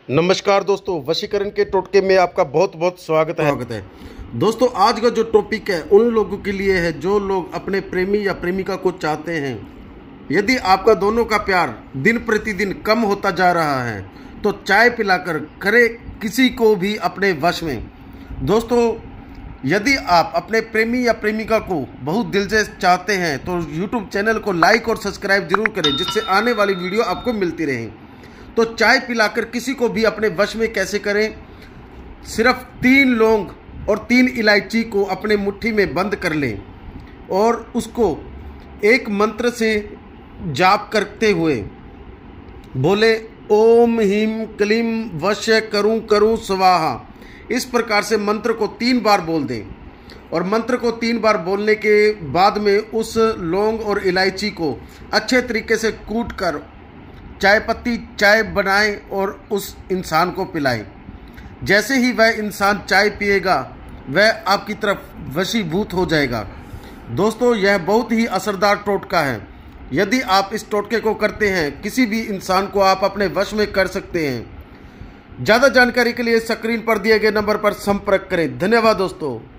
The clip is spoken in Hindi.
नमस्कार दोस्तों, वशीकरण के टोटके में आपका बहुत बहुत स्वागत है। दोस्तों, आज का जो टॉपिक है उन लोगों के लिए है जो लोग अपने प्रेमी या प्रेमिका को चाहते हैं। यदि आपका दोनों का प्यार दिन प्रतिदिन कम होता जा रहा है तो चाय पिलाकर करे किसी को भी अपने वश में। दोस्तों, यदि आप अपने प्रेमी या प्रेमिका को बहुत दिल से चाहते हैं तो YouTube चैनल को लाइक और सब्सक्राइब जरूर करें, जिससे आने वाली वीडियो आपको मिलती रहे। तो चाय पिलाकर किसी को भी अपने वश में कैसे करें? सिर्फ 3 लौंग और 3 इलायची को अपने मुट्ठी में बंद कर लें और उसको एक मंत्र से जाप करते हुए बोले, ओम ह्रीं क्लीं वश करूं स्वाहा। इस प्रकार से मंत्र को 3 बार बोल दें और मंत्र को 3 बार बोलने के बाद में उस लौंग और इलायची को अच्छे तरीके से कूट कर चाय पत्ती चाय बनाएं और उस इंसान को पिलाएं। जैसे ही वह इंसान चाय पिएगा वह आपकी तरफ वशीभूत हो जाएगा। दोस्तों, यह बहुत ही असरदार टोटका है। यदि आप इस टोटके को करते हैं किसी भी इंसान को आप अपने वश में कर सकते हैं। ज़्यादा जानकारी के लिए स्क्रीन पर दिए गए नंबर पर संपर्क करें। धन्यवाद दोस्तों।